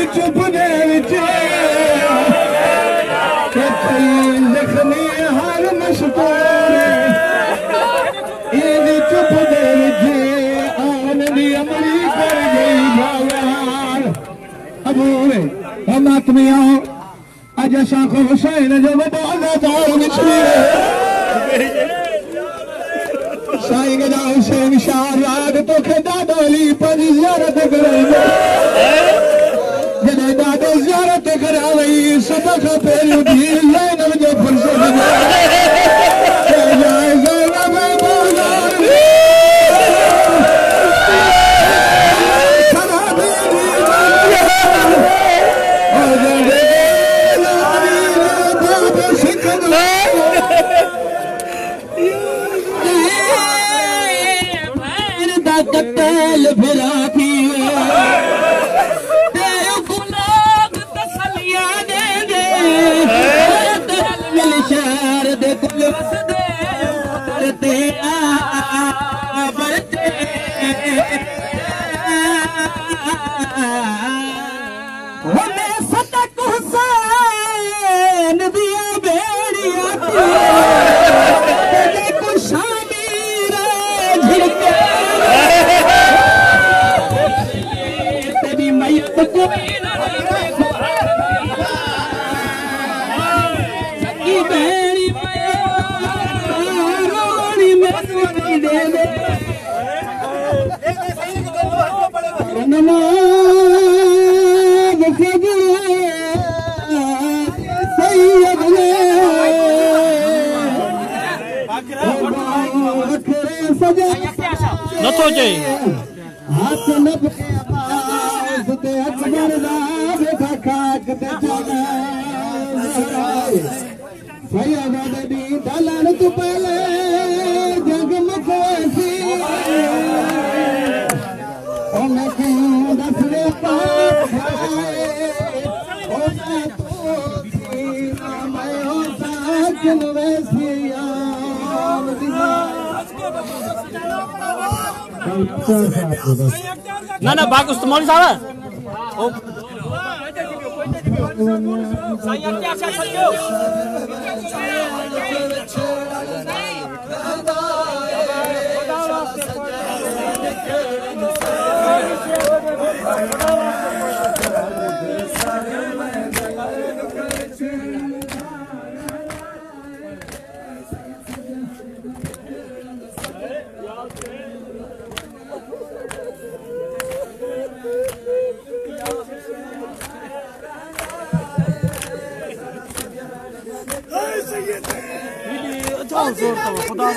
चुप दे विच लिखनी हर मशहूर इहदी चुप दे विच आन दी अमली कर गई भगवान अबूए हम आत्मिया अज असां को हुसैन जो वॾो अदाकार विछड़ी साईं गदा हुसैन शाह राग तो खे ॾाढो अली पंहिंजी ज़ियारत कराईंदो जॾहिं ॾाढो ज़ियारत करावई सभ खां पहिरियों धीउ ज़ैनब जो फुर्सत कत्ल फिरा थी गुलाब तसलिया दे दे शहर दे कुल वसदे करते बढ़ते सतक हुसैन दिया बेड़िया नथो चई हाथ न ते अकबर दा बेटा खाक ते चले सैयदा दी दलन तू पहले जग मखसी ओ मैं क्यों दसले पास ओ मैं तो ना मैं हो साजन वैसिया ना ना बाग मौलवी साहब खुदा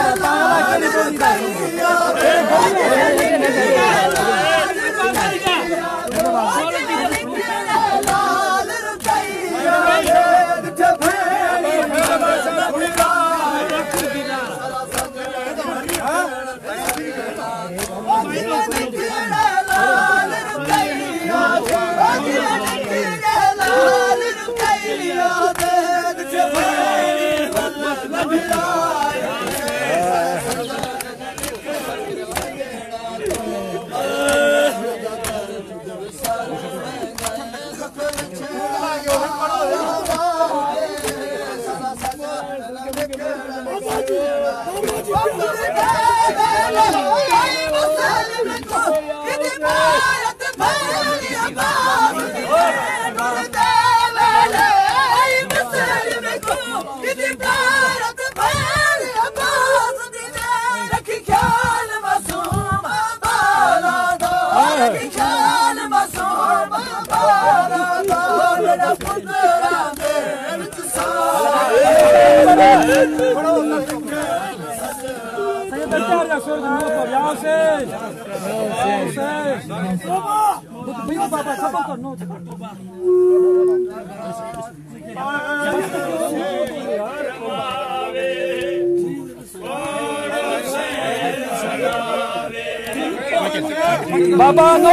बाबा नो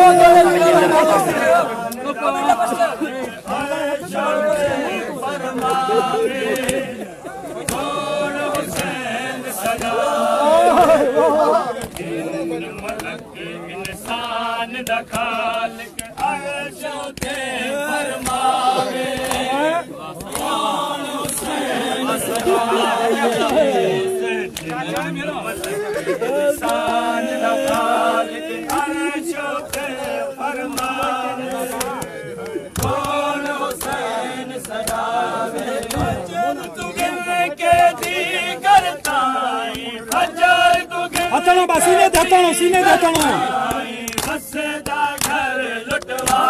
इंसान दा खालिक अर्श ते हटणो बस सीने ते हटणो वसदा घर लुटवा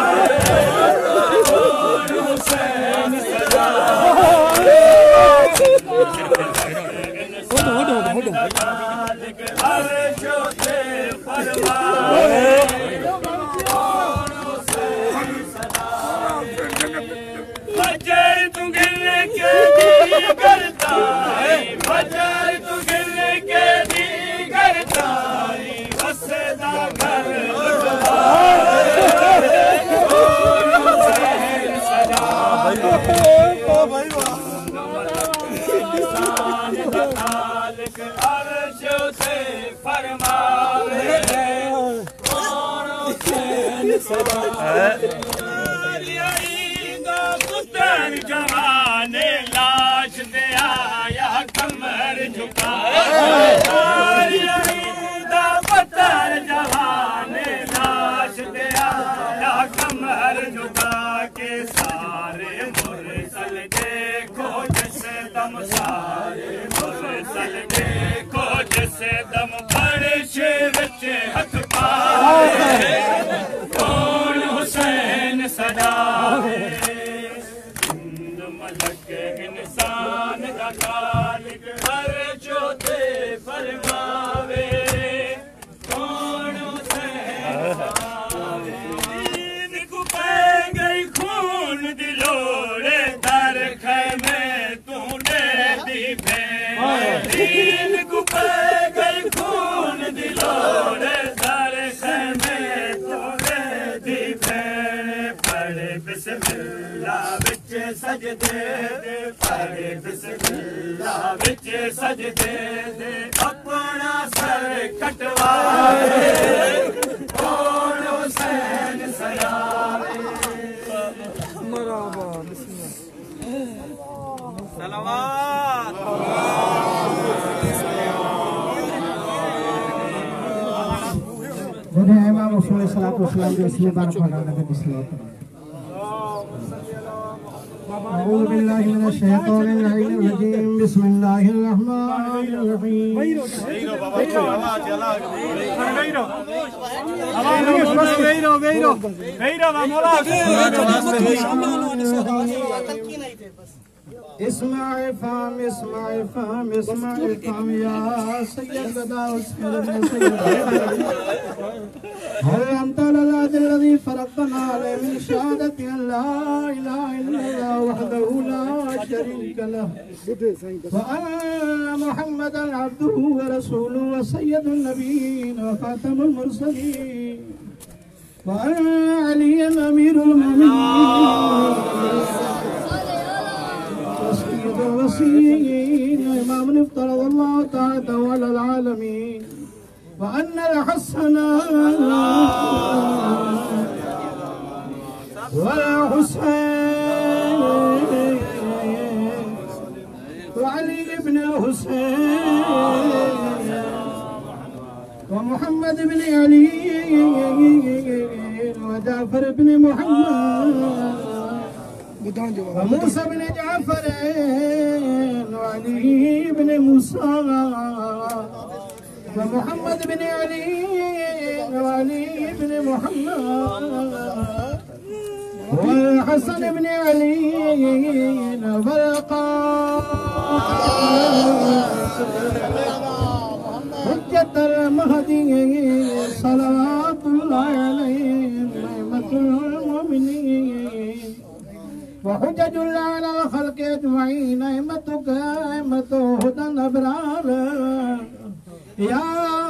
जवाने लाश दे आया कमर झुका पत्थर जवाने लाश दे आया कमर झुका के सारे मुरसल देखो जैसे दम सारे मुरसल देखो जैसे दम बड़े शेर हथ पाए कौन हुसैन सजाए मलक इंसान का खालिक हर जोते फरमावे कौन हुसैन को पै गई खून दिलोड़े दर खैमे तूने दी भेन को पै गई खून दिलोड़े दर खैमे तूने दी भेन पढ़े बिस्मिल्लाह सजदे दे पढ़े बिस्मिल्लाह विच सजदे दे अपना सर कटवाए कौन हुसैन सलावे मरहबा सलावत वजह इमाम रसूल सल्लल्लाहु अलैहि वसल्लम जो इसलिए बार पढ़ा लगे इसलिए अऊज़ु बिल्लाहि मिनश शैतानिर रजीम बिस्मिल्लाहिर रहमानिर रहीम इस्माइल फाम या सैयद गदा हर अंतला दिल्लज़ी फरक़ना मिन शहादति अल्ला इलाहा इल्लल्लाह वहदहु ला शरीक लह व अन्ना मुहम्मदन अब्दुहु व रसूलुहु व सय्यदुन नबिय्यीन व खातमुल मुरसलीन व अन्ना अलिय्यन अमीरुल मुमिनीन वसीय्यीन इमाम इफ्तरज़ अल्लाह तआला अलल आलमीन وأن الحسن والحسين وعلي بن الحسين ومحمد بن علي وجعفر بن محمد وموسى بن جعفر وعلي بن موسى ومحمد بن علي وعلي بن محمد والحسن بن علي حجة المهدي صلوات الله عليه نعمة المؤمنين وحجج الله على الخلق أجمعين نعمتك نعمة هدى الأبرار या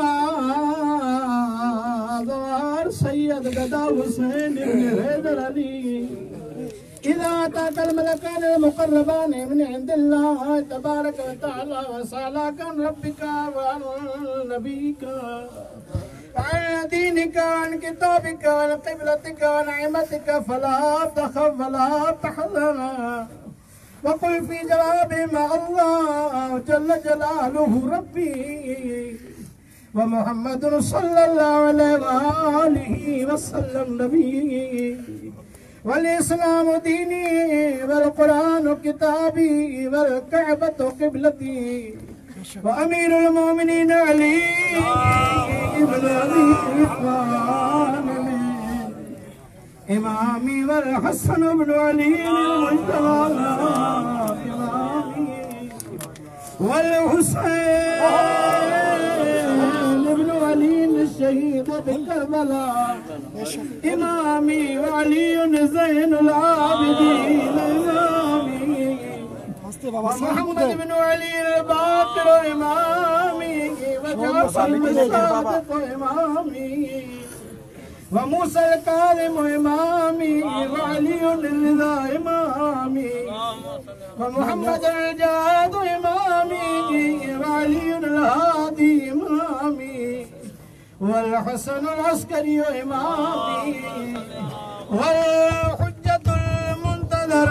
ज़वार सैयद गदा हुसैन इब्न हैदर अली इज़ा अताकल मलकान मुक़र्रबान मिन इंदिल्लाह तबारक व तआला व सलाकन रब्बिका व नबीका عن دينك عن كتابك عن قبلتك عن نعمتك فلا تخف ولا تحزن وقل في جوابهما الله جل جلاله ربي ومحمد صلى الله عليه وآله وسلم نبي والإسلام ديني والقرآن كتابي والكعبة قبلتي وأمير المؤمنين علي بن أبي طالب إمامي والحسن بن علي المجتبى إمامي والحسين بن علي الشهيد بكربلاء إمامي وعلي زين العابدين إمامي ومحمد بن علي الباقر إمامي وجعفر الصادق إمامي وموسى الكاظم إمامي وعلي الرضا إمامي ومحمد الجاد إمامي وعلي الهادي إمامي والحسن العسكري إمامي والحجة المنتظر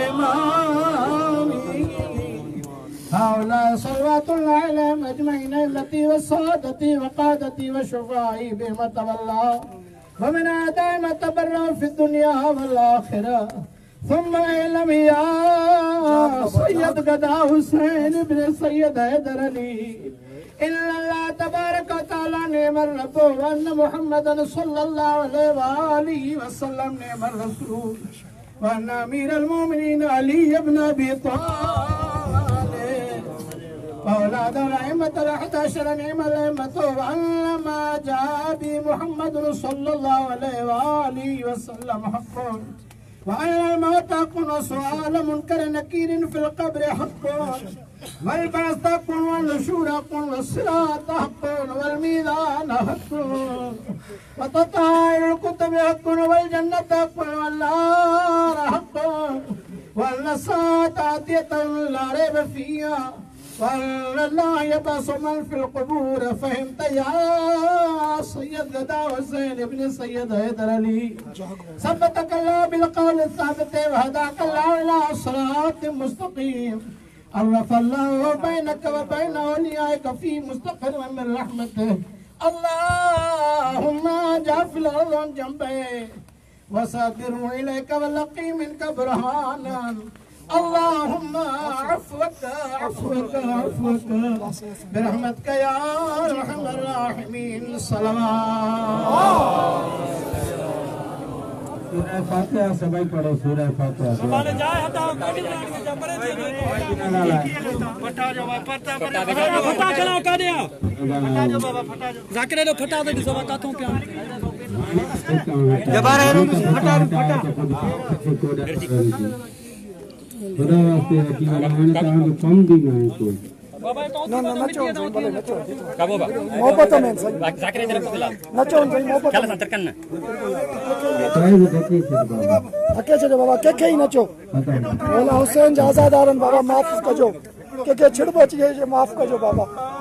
إمامي هؤلاء صلوات الله عليهم أجمعين التي وسادتي وقادتي وشفاعي بما تولى ومن أعداء ما تبرأ في الدنيا والآخرة ثم اعلم يا سيد غدا حسين بن سيد حيدر علي إلا الله تبارك وتعالى نعم الرب وأن محمدا صلى الله عليه وآله وسلم نعم الرسول وأن أمير المؤمنين علي بن أبي طالب وأولاد الأئمة ال11 نعم الأئمة وأن ما جاء به محمد صلى الله عليه وآله وسلم حق وأن الموت حق وسؤال منكر نكير في القبر حق والبعث حق والنشور حق والصراط حق والميزان حق وتطهير الكتب حق والجنة حق والنار حق والنصارى آتية لا ريب فيها والله يبعث من في القبور فهمت يا سيد غدا حسين بن سيد حيدر علي ثبتك الله بالقول الثابت وهداك الله إلى صراط مستقيم عرف الله بينك وبين أوليائك في مستقر من رحمته اللهم جعل في الأرض جنبه وسادره إليك ولقي منك برهانا اللهم عفوك عفوك عفوك برحمتك يا أرحم الراحمين صلوات सूरह फातिहा सभी पढ़ो सूरह फातिहा सवाल जाए हटाओ काटी जबरे फटा जो फटा चलाओ का दिया फटा जो बाबा फटा जो जाकरे दो फटा दे सब काथों पे जबारे फटा फटा खुदा वास्ते है कि अल्लाह ताला को कम दी गए कोई ना नचो नचो का बाबा मोहब्बत में जाकरे तेरे को खिला नचो मोहब्बत चल संतर करना हके छो बाबा के ही नचो बोला हुसैन जाजादारन बाबा माफ कजो के छिड़ बच गए माफ कजो बाबा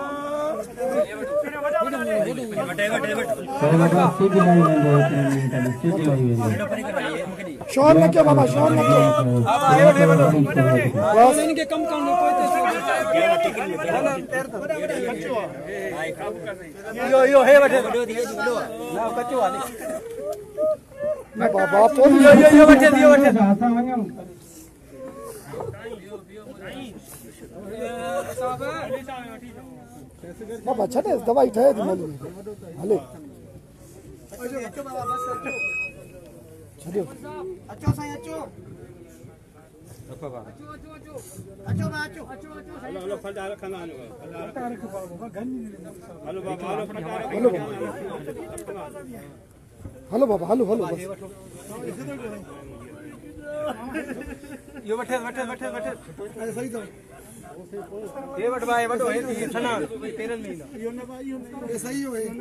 शोर न क्यों बाबा शोर न क्यों बस इनके कम करने यो है बैठे ना कच्चो वाले ना बाबा तो यो बैठे दियो बैठे बाबा छटे दवाई ठाए थी मालूम हले छड़ियो अचो साईं अचो रखो बाबा अचो बा अचो हलो हलो फटा रखना हलो बाबा हलो हलो बाबा हलो हलो बस यो बैठे बैठे बैठे बैठे अरे सही तो ये बट भाई बटो है सना पेरल नहीं ना ये सही हो ये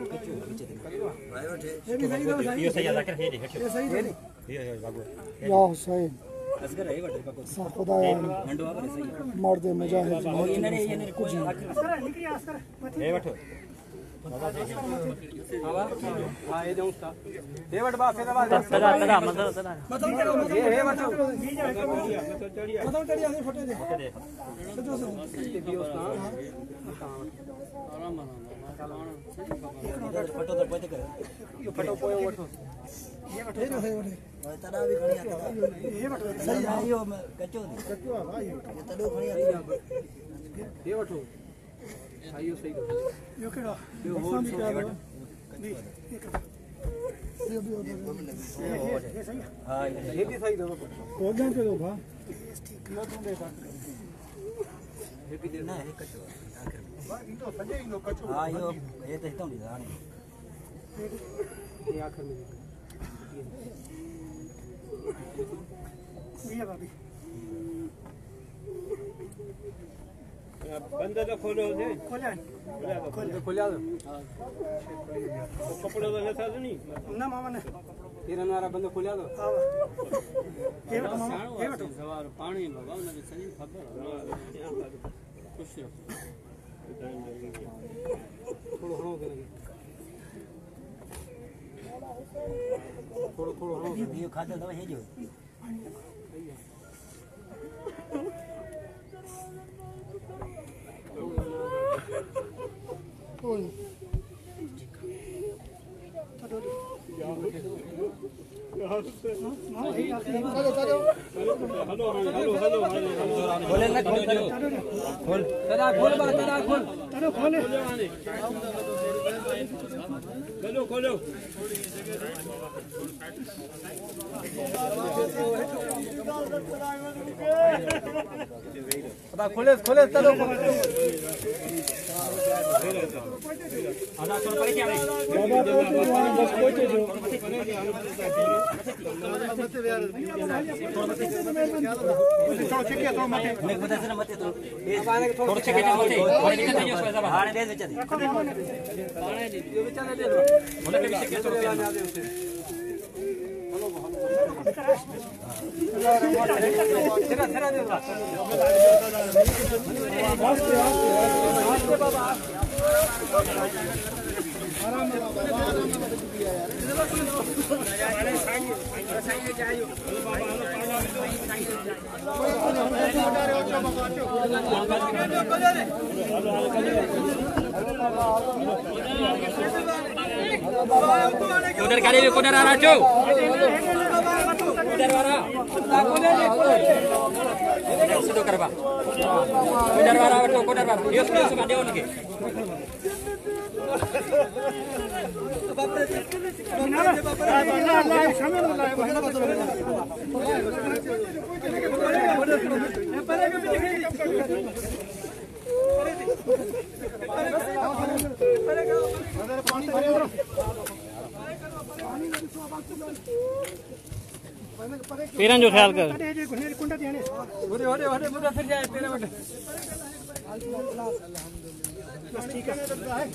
भी सही तो ये सही आजा कर हे ये सही है ये बाबू या हुसैन असगर है बट बाबू सा खुदाया मंडवा पर सही मर्द मुजाहिद ये ने कुछ असगर निकली असगर हे बैठो हां ये जाऊं सा हे बट बा फिर आवाज तदा तदा मतलब ये हे बटो मतलब चढ़िया नहीं फटे दे फोटो तो पते कर ये फोटो पोयो वठो ये वठो तदा भी खणी आता ये वठो सही है यो कच्चो कच्चो भाई ये तडो खणी आता ये वठो आइयो सही यो केड़ा यो हो भी सही हां ये भी सही दो कोडन के दो भा ये भी देना है कचो आखिर में सजे इन कचो हां यो ये तो हितों दी जाने ये आखिर में ये भाभी बंद तो खोलो दे खोला खोलिया दो तो कपड़े तो ऐसा नहीं ना मामा ने किरण वाला बंद खोलिया दो आओ ये तो मामा ये तो सवार पानी लगाओ ना सही खबर खुश थोड़ा हो गया थोड़ा हो गया ये खाता दवा है जो ओए खोले ना खोल तड़ा खोल बा तड़ा खोल चलो खोले खोलो खोलो तड़ा खोले खोले तड़ो आधा छोड़ पड़े क्या रे बस पहुंचे जो थोड़ा चेक तो मत मैं बता से मत तो थोड़ा चेक मत थोड़ा निकल जाओ पैसा बाहर दे दे चल पानी दे ये बेचारे दे दो बोले के पीछे कैसे रुपया आ दे उसे तेरा तेरा दे बाबा उधर गाड़ी में उधर आ रहा जो उधर वाला सुनो करवा उधर वाला तो उधर वाला ये सुनो सुनो दे उनके पीरन जो ख्याल कर ओरे ओरे ओरे मुझे फिर जाए तेरे बेटे ठीक है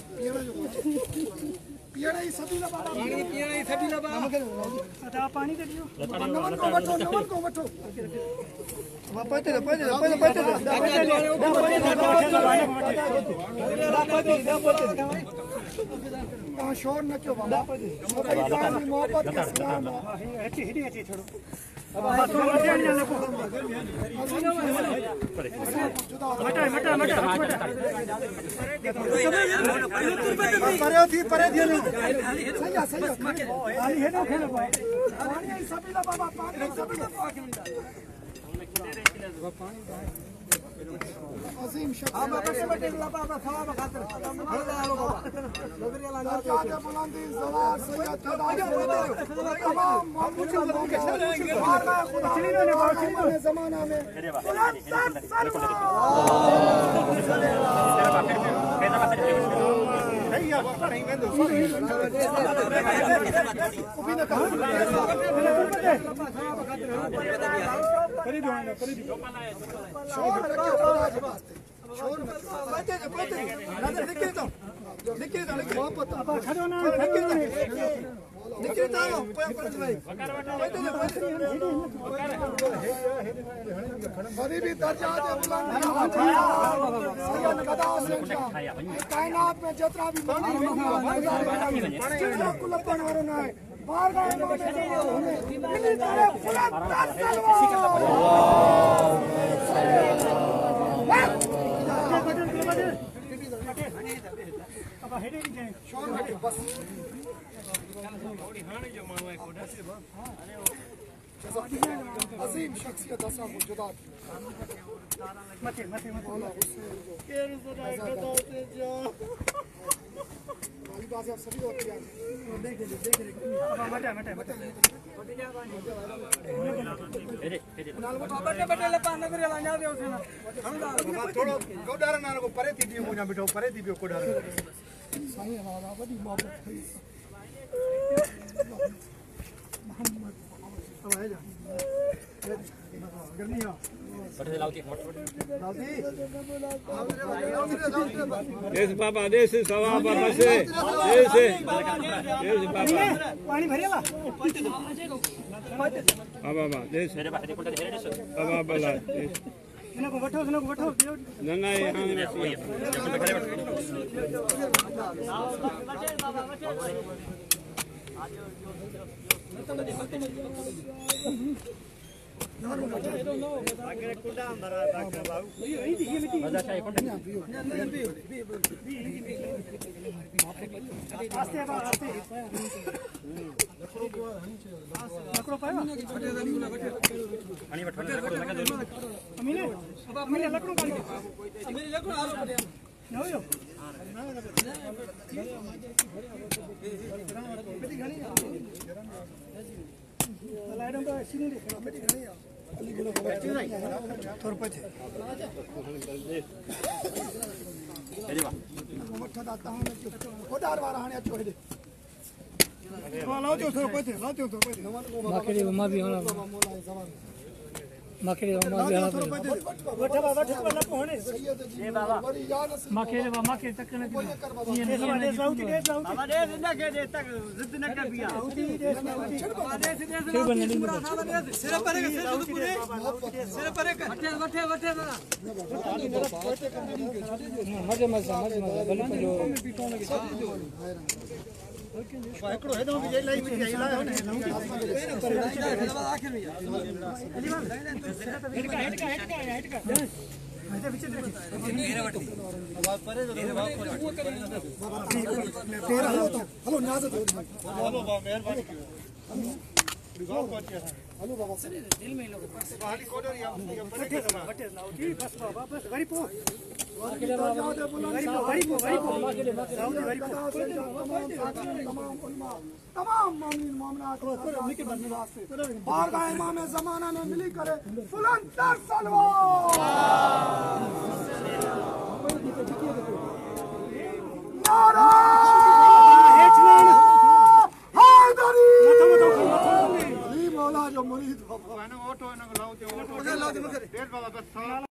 पियड़ा ही सभी लबा अदा पानी कर दियो नमन को बठो शोर न क्यों मोहब्बत का सलाम है छोड़ो अजीम जमाना में कायनात में जितना भी अजीम शख्सियत असा जुदा मथे मथे मौला हुसैन केर सदा गदा से जा वाली बात आप सभी होती है देख मटे मटे मटे बटे बटे ले पाने करे लांजा दे उसे ना थोड़ा कोडार ना को परे थी दियो मुजा बिठो परे थी बियो कोडार साईं वाला बड़ी मोहब्बत थी मोहम्मद अब आ जा गर्मी हो बटे लाउती लाउती देश बाबा देश सवा बाबा से देश बाबा पानी भरेला बाबा देश मेरे बाहर कोटा हेरे देश बाबा बला इनको बैठो ना हेलो बाबा दिल में लोग बाहरी कोडर या बटे लाउटी बस बाबा बस गरी पो तमाम मोमिन मोमिनात बारगाह इमाम ज़माना में मिली करे बुलंद सलवात